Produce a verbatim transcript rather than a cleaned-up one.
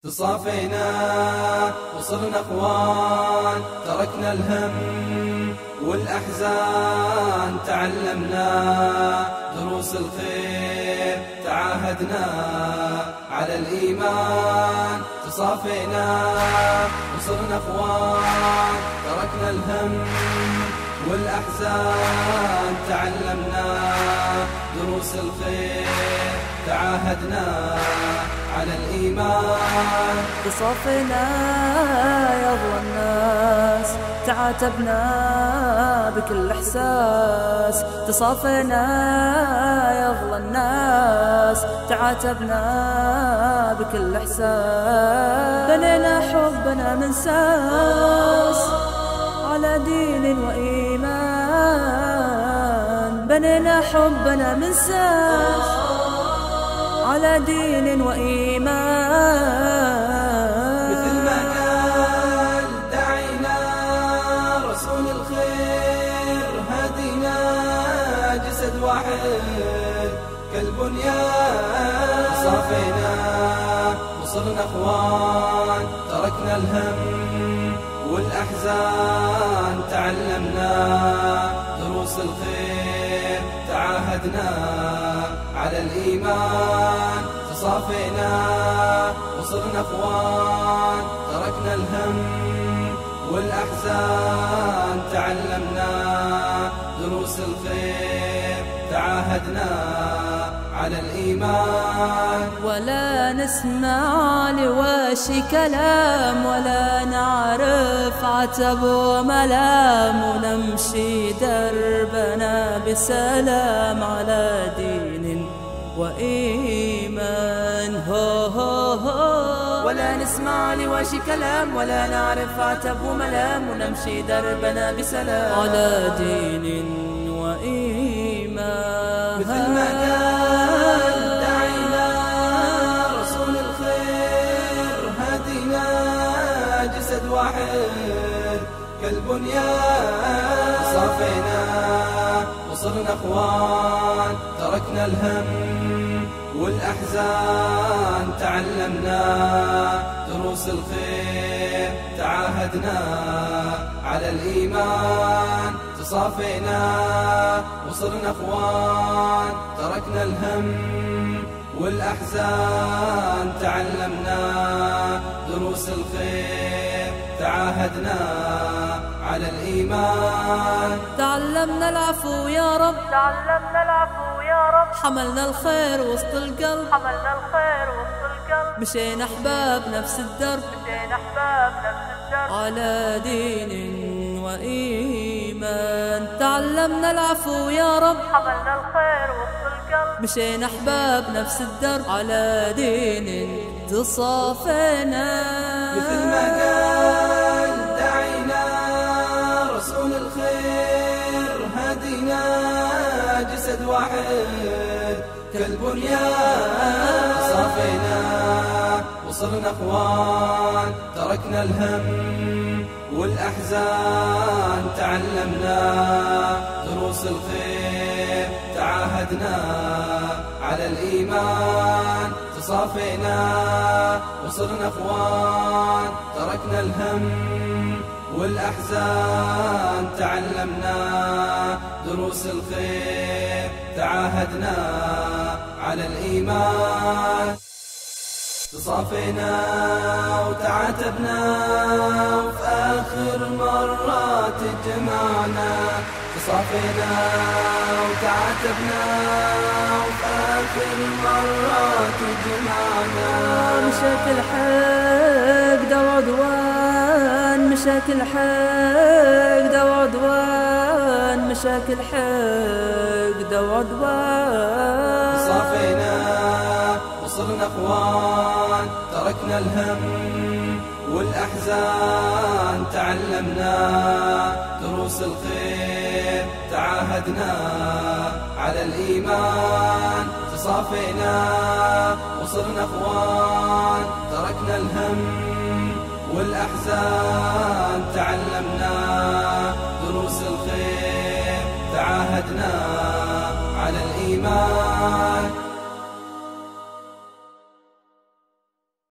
تصافينا وصرنا اخوان، تركنا الهم والأحزان، تعلمنا دروس الخير، تعاهدنا على الإيمان. تصافينا وصرنا اخوان، تركنا الهم والأحزان، تعلمنا دروس الخير، تعاهدنا على الإيمان. تصافينا يا ضوى الناس، تعاتبنا بكل إحساس. تصافينا يا ضوى الناس، تعاتبنا بكل إحساس. بنينا حبنا من ساس على دين وإيمان، بنينا حبنا من ساس على دين وإيمان. مثل ما قال داعينا رسول الخير، هدينا جسد واحد كالبنيان. صافينا وصرنا اخوان، تركنا الهم والأحزان، تعلمنا دروس الخير، تعاهدنا على الإيمان. تصافينا وصرنا اخوان، تركنا الهم والأحزان، تعلمنا دروس الخير، تعاهدنا على الإيمان. ولا نسمع لواشي كلام، ولا نعرف عتب وملام، ونمشي دربنا بسلام على دين وإيمان. هو هو هو. ولا نسمع لواشي كلام، ولا نعرف عتب وملام، ونمشي دربنا بسلام على دين وإيمان. مثل ما قال داعينا رسول الخير، هدينا جسد واحد كالبنيان. صافينا وصرنا اخوان، تركنا الهم والأحزان، تعلمنا دروس الخير، تعاهدنا على الإيمان. تصافينا وصرنا اخوان، تركنا الهم والأحزان، تعلمنا دروس الخير، تعاهدنا على الإيمان. تعلمنا العفو يا رب، تعلمنا العفو يا رب، حملنا الخير وسط القلب، حملنا الخير وسط القلب. مشينا أحباب نفس الدرب، مشينا أحباب نفس الدرب على دين وإيمان. تعلمنا العفو يا رب، حملنا الخير وسط القلب. مشينا أحباب نفس الدرب على دين. تصافينا مثل ما قال داعينا رسول الخير، هدينا جسد واحد كالبنيان. صافينا وصرنا اخوان، تركنا الهم والأحزان، تعلمنا دروس الخير، تعاهدنا على الإيمان. تصافينا وصرنا اخوان، تركنا الهم والأحزان، تعلمنا دروس الخير، تعاهدنا على الإيمان. تصافينا وتعاتبنا، وفي آخر مرات جمعنا. تصافينا وتعاتبنا، وفي آخر مرات جمعنا. مشاكل حقد وعدوان، مشاكل حقد وعدوان، مشاكل حقد وعدوان. تصافينا وصرنا اخوان، تركنا الهم والأحزان، تعلمنا دروس الخير، تعاهدنا على الإيمان. تصافينا وصرنا اخوان، تركنا الهم والأحزان، تعلمنا دروس الخير، تعاهدنا على الإيمان.